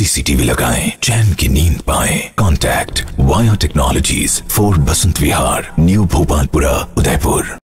CCTV लगाएं, चैन की नींद पाएं। Contact via technologies, 4 Basant Vihar, new Bhopalpura, Udaipur.